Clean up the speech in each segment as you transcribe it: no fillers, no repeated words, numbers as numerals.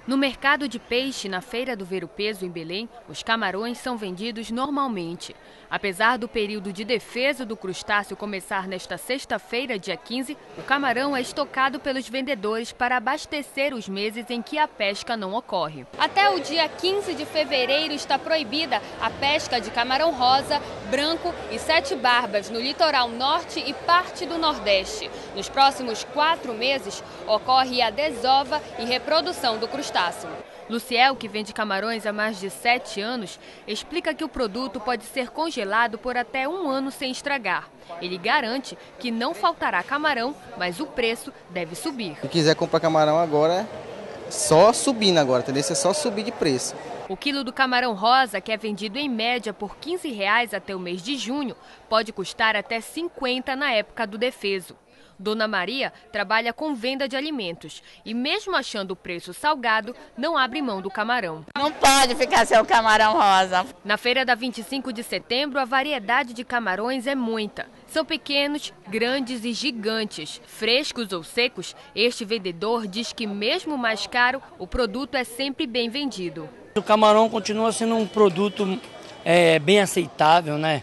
No mercado de peixe, na Feira do Ver-o-Peso, em Belém, os camarões são vendidos normalmente. Apesar do período de defesa do crustáceo começar nesta sexta-feira, dia 15, o camarão é estocado pelos vendedores para abastecer os meses em que a pesca não ocorre. Até o dia 15 de fevereiro está proibida a pesca de camarão rosa, branco e sete barbas no litoral norte e parte do nordeste. Nos próximos 4 meses, ocorre a desova e reprodução do crustáceo. Luciel, que vende camarões há mais de 7 anos, explica que o produto pode ser congelado por até 1 ano sem estragar. Ele garante que não faltará camarão, mas o preço deve subir. Se quiser comprar camarão agora, só subindo agora, entendeu? É só subir de preço. O quilo do camarão rosa, que é vendido em média por R$ 15 até o mês de junho, pode custar até R$ 50 na época do defeso. Dona Maria trabalha com venda de alimentos e, mesmo achando o preço salgado, não abre mão do camarão. Não pode ficar sem o camarão rosa. Na feira da 25 de setembro, a variedade de camarões é muita. São pequenos, grandes e gigantes. Frescos ou secos, este vendedor diz que, mesmo mais caro, o produto é sempre bem vendido. O camarão continua sendo um produto bem aceitável, né?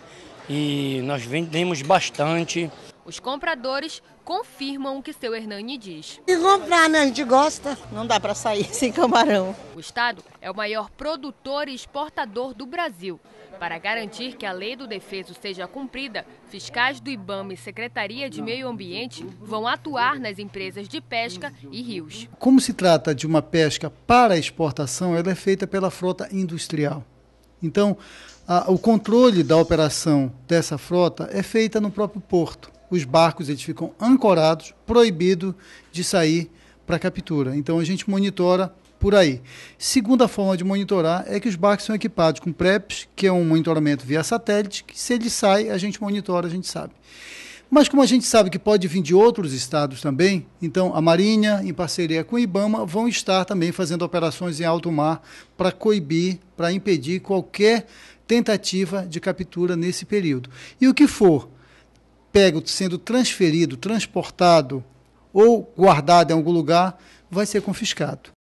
E nós vendemos bastante. Os compradores confirmam o que seu Hernani diz. E comprar, né? A gente gosta. Não dá para sair sem camarão. O estado é o maior produtor e exportador do Brasil. Para garantir que a lei do defeso seja cumprida, fiscais do IBAMA e Secretaria de Meio Ambiente vão atuar nas empresas de pesca e rios. Como se trata de uma pesca para exportação, ela é feita pela frota industrial. Então, o controle da operação dessa frota é feita no próprio porto. Os barcos eles ficam ancorados, proibido de sair para captura. Então a gente monitora por aí. Segunda forma de monitorar é que os barcos são equipados com PREPs, que é um monitoramento via satélite, que se ele sai, a gente monitora, a gente sabe. Mas como a gente sabe que pode vir de outros estados também, então a Marinha, em parceria com o IBAMA, vão estar também fazendo operações em alto mar para coibir, para impedir qualquer tentativa de captura nesse período. E o que for pego sendo transferido, transportado ou guardado em algum lugar, vai ser confiscado.